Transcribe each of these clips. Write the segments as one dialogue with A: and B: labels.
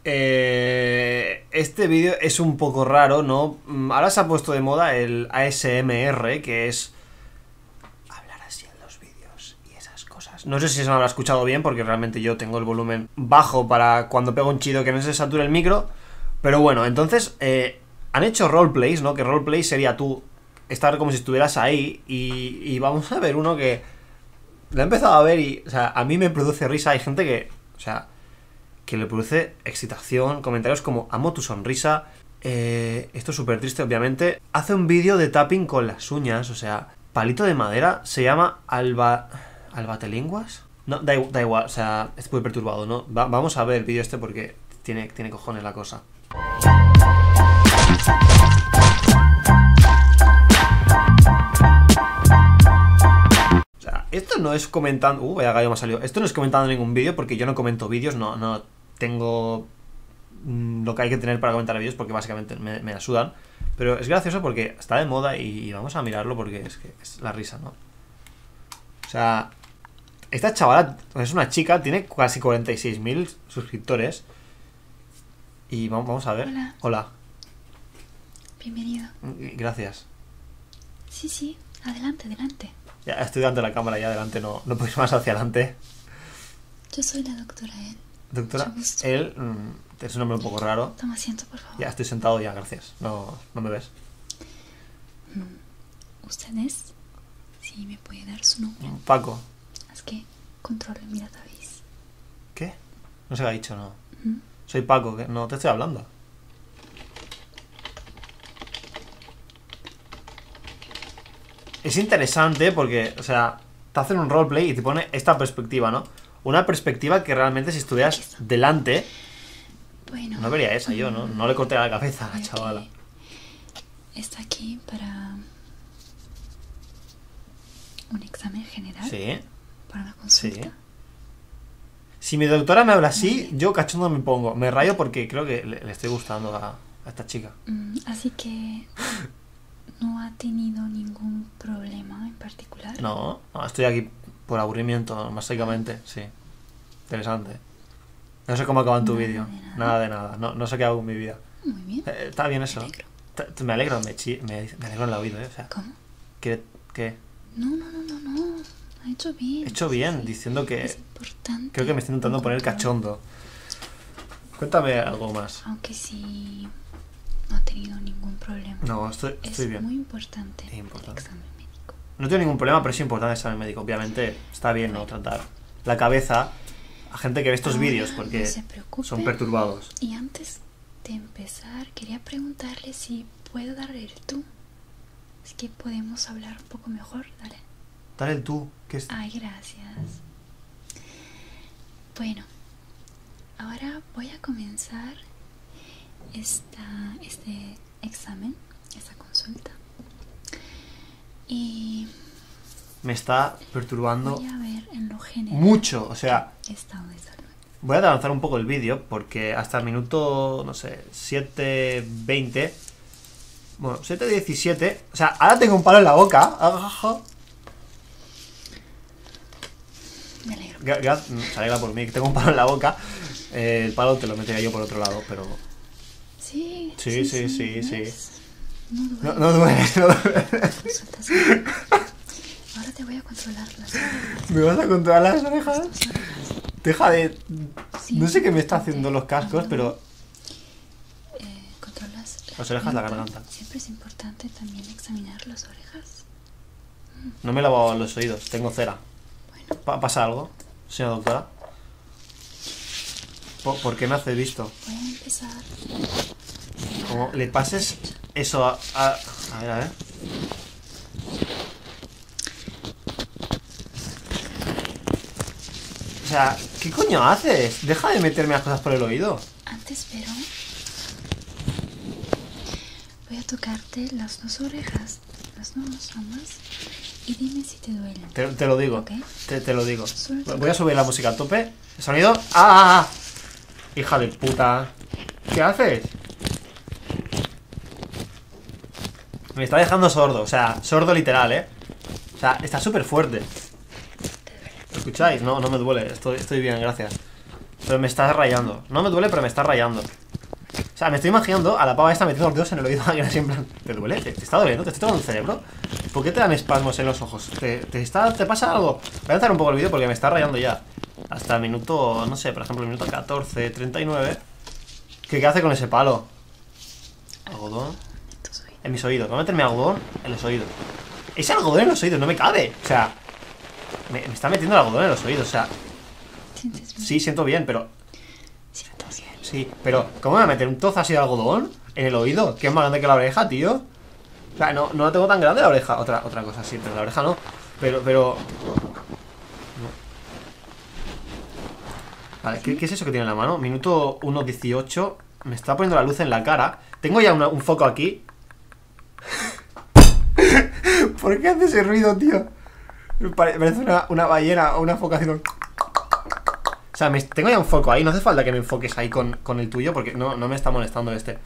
A: Este vídeo es un poco raro, ¿no? Ahora se ha puesto de moda el ASMR, que es hablar así en los vídeos y esas cosas. No sé si se me habrá escuchado bien, porque realmente yo tengo el volumen bajo para cuando pego un chido que no se sature el micro. Pero bueno, entonces han hecho roleplays, ¿no? Que roleplay sería tú estar como si estuvieras ahí. Y vamos a ver uno que lo he empezado a ver y, o sea, a mí me produce risa. Hay gente que, o sea, que le produce excitación, comentarios como amo tu sonrisa. Esto es súper triste, obviamente. Hace un vídeo de tapping con las uñas, o sea, palito de madera. Se llama ¿Albatelenguas? No, da igual, o sea, es muy perturbado, ¿no? Vamos a ver el vídeo este porque tiene cojones la cosa. O sea, esto no es comentando... vaya gallo me ha salido. Esto no es comentando ningún vídeo porque yo no comento vídeos, no tengo lo que hay que tener para comentar vídeos porque básicamente me la sudan. Pero es gracioso porque está de moda y vamos a mirarlo porque es que es la risa, ¿no? O sea, esta chavala es una chica, tiene casi 46.000 suscriptores. Y vamos a ver.
B: Hola.
A: Hola.
B: Bienvenido.
A: Gracias.
B: Sí, adelante.
A: Ya estoy delante de la cámara, ya adelante, no puedes más hacia adelante.
B: Yo soy la doctora El.
A: Doctora, él es un nombre un poco raro.
B: Toma asiento, por favor.
A: Ya estoy sentado ya, gracias. No me ves.
B: ¿Usted es? Sí, me puede dar su nombre.
A: Paco.
B: Es que controle, mira, David.
A: ¿Qué? No se lo ha dicho, no. Soy Paco, ¿qué? No te estoy hablando. Es interesante porque, o sea, te hacen un roleplay y te pone esta perspectiva, ¿no? Una perspectiva que realmente si estuvieras delante,
B: bueno,
A: no vería esa yo, ¿no? No le corté la cabeza a la chavala.
B: Está aquí para un examen general.
A: Sí.
B: Para una consulta.
A: Sí. Si mi doctora me habla así, yo cachondo me pongo. Me rayo porque creo que le estoy gustando a esta chica.
B: Así que no ha tenido ningún problema en particular.
A: No, estoy aquí por aburrimiento, básicamente, sí. Interesante. No sé cómo acaba en tu vídeo. Nada de nada. No sé qué hago en mi vida.
B: Muy bien.
A: Está bien eso.
B: Me alegro.
A: Me alegro en el oído, ¿eh? O sea,
B: ¿Cómo?
A: ¿Qué?
B: No. Ha hecho bien.
A: He hecho bien,
B: Sí.
A: diciendo que...
B: Es importante.
A: Creo que me estoy intentando poner cachondo. Cuéntame algo más.
B: Aunque sí no ha tenido ningún problema.
A: No, estoy bien.
B: Es muy importante
A: Es importante.
B: el examen médico.
A: No tengo ningún problema, pero es importante el examen médico. Obviamente está bien no tratar la cabeza a gente que ve estos vídeos porque
B: no se preocupe.
A: son perturbados.
B: Y antes de empezar, quería preguntarle si puedo darle el tú. Es que podemos hablar un poco mejor.
A: Dale el tú, ¿qué es?
B: Ay, gracias. Bueno, ahora voy a comenzar este examen, esta consulta. Y
A: Me está perturbando
B: voy a ver en lo general
A: mucho, o sea,
B: estado de salud.
A: voy a adelantar un poco el vídeo porque hasta el minuto, no sé, 7:20, bueno, 7:17, o sea, ahora tengo un palo en la boca.
B: Me alegro.
A: Se alegra por mí, que tengo un palo en la boca. El palo te lo metería yo por otro lado, pero...
B: Sí.
A: ¿Ves?
B: No duele.
A: No duele.
B: Sueltas. Ahora te voy a controlar las orejas.
A: ¿Me vas a controlar las orejas? Deja de...
B: Sí,
A: No sé qué me está haciendo los cascos, pero...
B: Controlas
A: las orejas, la garganta.
B: Siempre es importante también examinar las orejas.
A: No me he lavado los oídos, tengo cera.
B: Bueno,
A: ¿Pasa algo, señora doctora? ¿Por qué me hace visto?
B: voy a empezar.
A: Como le pases eso a ver. O sea, ¿qué coño haces? Deja de meterme las cosas por el oído.
B: Antes, pero voy a tocarte las dos orejas, las dos ambas, y dime si te duelen.
A: Te lo digo.
B: ¿Ok?
A: Te lo digo.
B: Suelta.
A: Voy a subir la música a tope. ¿El sonido? ¡Ah! Hija de puta. ¿Qué haces? Me está dejando sordo, o sea, sordo literal, ¿eh? O sea, está súper fuerte. ¿Lo escucháis? No me duele, estoy bien, gracias. Pero me está rayando. No me duele, pero me está rayando. O sea, me estoy imaginando a la pava esta metiendo los dedos en el oído. En plan, ¿te duele? ¿Te está doliendo? ¿Te está tocando el cerebro? ¿Por qué te dan espasmos en los ojos? ¿Te pasa algo? Voy a lanzar un poco el vídeo porque me está rayando ya. Hasta el minuto, no sé, por ejemplo, el minuto 14:39. ¿Qué hace con ese palo? Algodón. En mis oídos. Voy a meterme algodón en los oídos. Ese algodón en los oídos no me cabe. O sea, me está metiendo el algodón en los oídos. O sea, sí, siento bien, pero... Sí, pero ¿cómo me voy a meter un trozo así de algodón en el oído? Que es más grande que la oreja, tío. O sea, no la tengo tan grande la oreja. Otra cosa, sí, pero la oreja no. Pero... No. Vale, ¿qué es eso que tiene en la mano? Minuto 1:18. Me está poniendo la luz en la cara. Tengo ya un foco aquí. ¿Por qué hace ese ruido, tío? Parece una ballena o una foca haciendo... O sea, tengo ya un foco ahí. No hace falta que me enfoques ahí con el tuyo, porque no me está molestando este.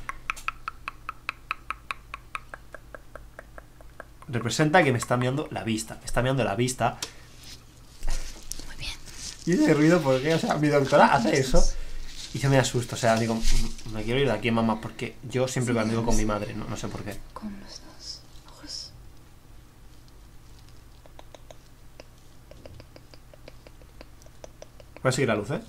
A: Representa que me está mirando la vista. Me está mirando la vista.
B: Muy bien.
A: ¿Y ese ruido por qué? O sea, mi doctora hace eso y yo me asusto. O sea, digo, me quiero ir de aquí, mamá, porque yo siempre me ando con mi madre. No sé por qué.
B: Con los dos ojos.
A: Voy a seguir la luz, ¿eh?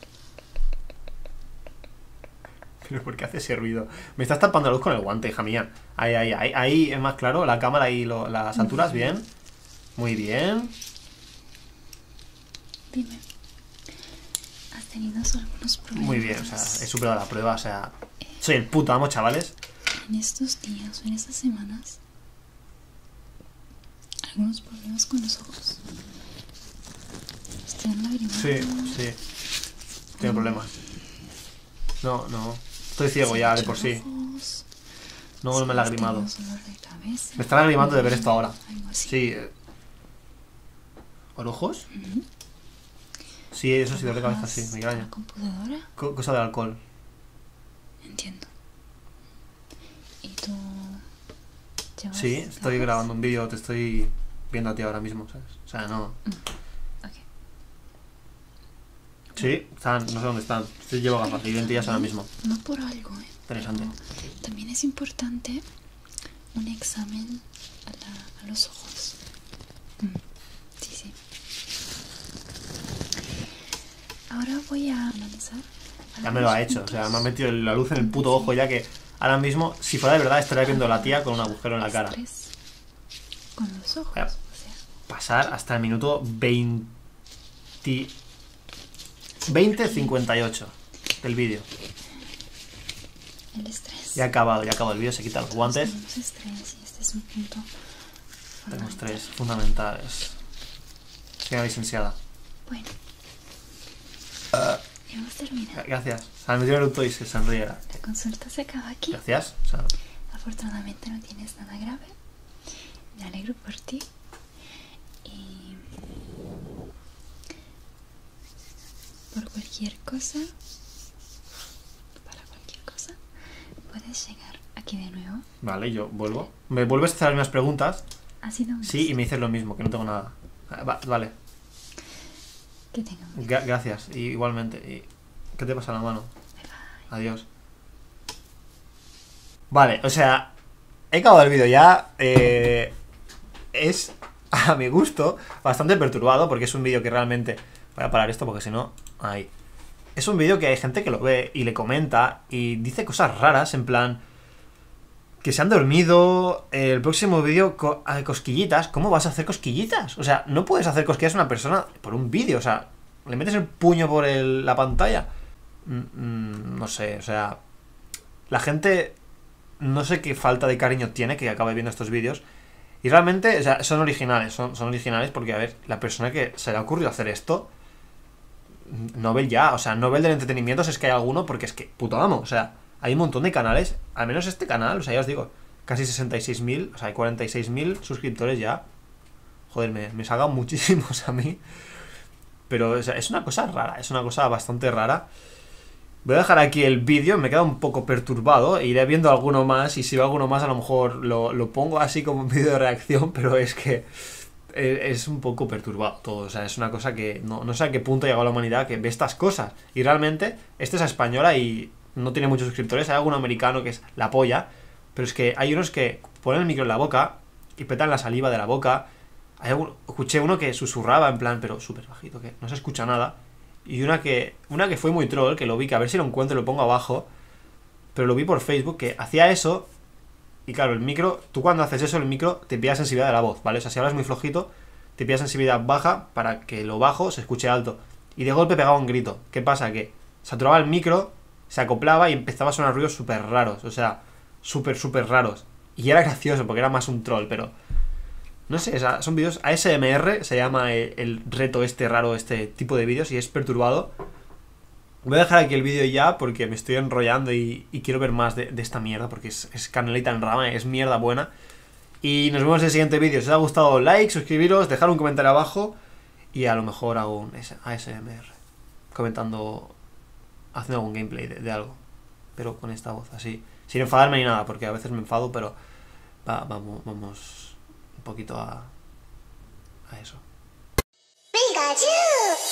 A: Pero ¿por qué hace ese ruido? Me estás tapando la luz con el guante, hija mía. Ahí es más claro. La cámara y las alturas, bien. Muy bien.
B: Dime, ¿has tenido algunos problemas?
A: Muy bien, o sea, he superado la prueba, o sea... Soy el puto amo, chavales.
B: En estos días o en estas semanas, ¿algunos problemas con los ojos? ¿Están lagrimando?
A: Sí. Tengo problemas. No. Estoy ciego ya, de por sí. No me he lagrimado. Me está lagrimando de ver esto ahora. Sí. ¿Orojos? Sí, eso sí, dolor de cabeza, sí, migraña.
B: ¿Computadora?
A: Cosa de alcohol.
B: Entiendo. ¿Y tú llevas
A: Sí, estoy grabando un vídeo, te estoy viendo a ti ahora mismo, ¿sabes? O sea, no...
B: Ok.
A: Sí, están, no sé dónde están. Sí, llevo gafas y lentillas ahora mismo.
B: No por algo,
A: Interesante.
B: pero también es importante un examen a los ojos. Sí. Ahora voy a analizar.
A: Ya me lo ha hecho, o sea, me ha metido la luz en el puto ojo ya que ahora mismo, si fuera de verdad, estaría viendo a la tía con un agujero en la cara.
B: Con los ojos,
A: Voy a pasar hasta el minuto 20:58 del vídeo.
B: El estrés.
A: Ya ha acabado el vídeo, se quita los guantes.
B: Tenemos estrés y este es un punto
A: Tenemos 3 fundamentales. Señora licenciada.
B: Bueno. Hemos terminado.
A: Gracias. O sea, me dio el eructo y se sonríe.
B: La consulta se acaba aquí.
A: Gracias. O sea,
B: Afortunadamente no tienes nada grave. Me alegro por ti. Y por cualquier cosa, puedes llegar aquí de nuevo.
A: vale, yo vuelvo. ¿Me vuelves a hacer las mismas preguntas?
B: Ha sido un
A: Sí, y me dices lo mismo, que no tengo nada. Vale.
B: Que tengamos.
A: Gracias, y igualmente. ¿Y qué te pasa en la mano? Adiós. Vale, o sea, he acabado el vídeo ya. Es, a mi gusto, bastante perturbado, porque es un vídeo que realmente... Voy a parar esto porque si no... Ahí. Es un vídeo que hay gente que lo ve y le comenta y dice cosas raras, en plan... Que se han dormido. El próximo vídeo, cosquillitas. ¿Cómo vas a hacer cosquillitas? O sea, no puedes hacer cosquillas a una persona por un vídeo. O sea, ¿le metes el puño por la pantalla? No sé, o sea... La gente... No sé qué falta de cariño tiene que acabe viendo estos vídeos. Y realmente, o sea, son originales. Son originales porque, a ver, la persona que se le ha ocurrido hacer esto... Nobel ya, o sea, Nobel del entretenimiento, si es que hay alguno, porque es que, puto amo, o sea... Hay un montón de canales, al menos este canal, o sea, ya os digo, casi 66.000, o sea, hay 46.000 suscriptores ya. Joder, me salgan muchísimos a mí. Pero, o sea, es una cosa rara, es una cosa bastante rara. Voy a dejar aquí el vídeo, me queda un poco perturbado, iré viendo alguno más, y si veo alguno más a lo mejor lo pongo así como un vídeo de reacción, pero es que es un poco perturbado todo. O sea, es una cosa que no sé a qué punto ha llegado la humanidad que ve estas cosas. Y realmente, esta es española y no tiene muchos suscriptores. Hay algún americano que es la polla. Pero es que hay unos que ponen el micro en la boca y petan la saliva de la boca. Escuché uno que susurraba en plan, pero súper bajito, que no se escucha nada. Y una que fue muy troll, que lo vi, que a ver si lo encuentro y lo pongo abajo. Pero lo vi por Facebook, que hacía eso. Y claro, el micro, tú cuando haces eso, el micro te pilla sensibilidad de la voz, ¿vale? O sea, si hablas muy flojito, te pilla sensibilidad baja para que lo bajo se escuche alto. Y de golpe pegaba un grito. ¿Qué pasa? Que saturaba el micro, se acoplaba y empezaba a sonar ruidos súper raros. O sea, súper raros. Y era gracioso porque era más un troll, pero... No sé, o sea, son vídeos ASMR, se llama el reto este raro, este tipo de vídeos, y es perturbado. Voy a dejar aquí el vídeo ya porque me estoy enrollando y quiero ver más de esta mierda, porque es canelita en rama, es mierda buena. Y nos vemos en el siguiente vídeo. Si os ha gustado, like, suscribiros, dejar un comentario abajo y a lo mejor hago un ASMR comentando, haciendo algún gameplay de algo, pero con esta voz así, sin enfadarme ni nada, porque a veces me enfado, pero vamos un poquito a eso. Pikachu.